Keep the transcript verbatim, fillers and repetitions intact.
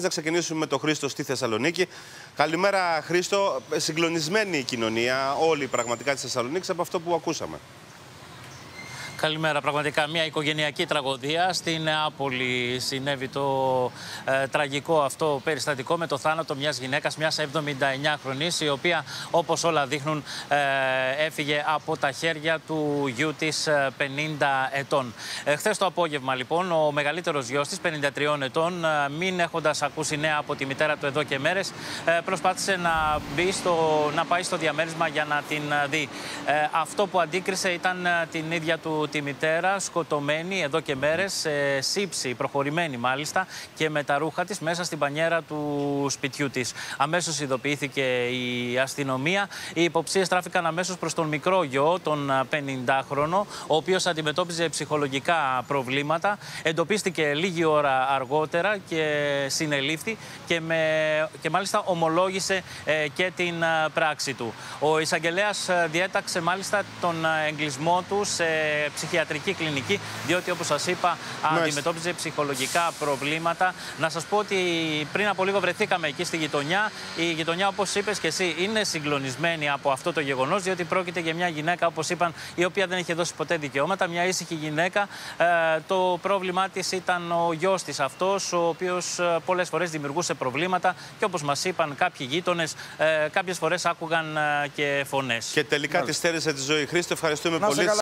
Να ξεκινήσουμε με τον Χρήστο στη Θεσσαλονίκη. Καλημέρα, Χρήστο. Συγκλονισμένη η κοινωνία, όλη πραγματικά της Θεσσαλονίκης, από αυτό που ακούσαμε. Καλημέρα. Πραγματικά μια οικογενειακή τραγωδία. Στη Νεάπολη συνέβη το ε, τραγικό αυτό περιστατικό με το θάνατο μιας γυναίκας, μιας εβδομηνταεννιάχρονης, η οποία, όπως όλα δείχνουν, ε, έφυγε από τα χέρια του γιού της ε, πενήντα ετών. Ε, χθες το απόγευμα, λοιπόν, ο μεγαλύτερος γιος της, πενήντα τριών ετών, ε, μην έχοντας ακούσει νέα από τη μητέρα του εδώ και μέρες, ε, προσπάθησε να, μπει στο, να πάει στο διαμέρισμα για να την δει. Ε, αυτό που αντίκρισε ήταν ε, την ίδια του τη μητέρα, σκοτωμένη εδώ και μέρες, σε σύψη, προχωρημένη μάλιστα, και με τα ρούχα της μέσα στην πανιέρα του σπιτιού της. Αμέσως ειδοποιήθηκε η αστυνομία. Οι υποψίες στράφηκαν αμέσως προς τον μικρό γιο, τον πενηντάχρονο, ο οποίος αντιμετώπιζε ψυχολογικά προβλήματα. Εντοπίστηκε λίγη ώρα αργότερα και συνελήφθη και, με, και μάλιστα ομολόγησε ε, και την πράξη του. Ο εισαγγελέας διέταξε μάλιστα τον εγκλισμό του σε ψυχιατρική κλινική, διότι, όπως σας είπα, Μάλιστα. αντιμετώπιζε ψυχολογικά προβλήματα. Να σας πω ότι πριν από λίγο βρεθήκαμε εκεί στη γειτονιά. Η γειτονιά, όπως είπες και εσύ, είναι συγκλονισμένη από αυτό το γεγονός, διότι πρόκειται για μια γυναίκα, όπως είπαν, η οποία δεν είχε δώσει ποτέ δικαιώματα. Μια ήσυχη γυναίκα. Ε, το πρόβλημά της ήταν ο γιος της αυτός, ο οποίος πολλές φορές δημιουργούσε προβλήματα και, όπως μας είπαν κάποιοι γείτονες, ε, κάποιες φορές άκουγαν ε, και φωνές. Και τελικά τη στέρισε τη ζωή. Χρήστο, ευχαριστούμε πολύ.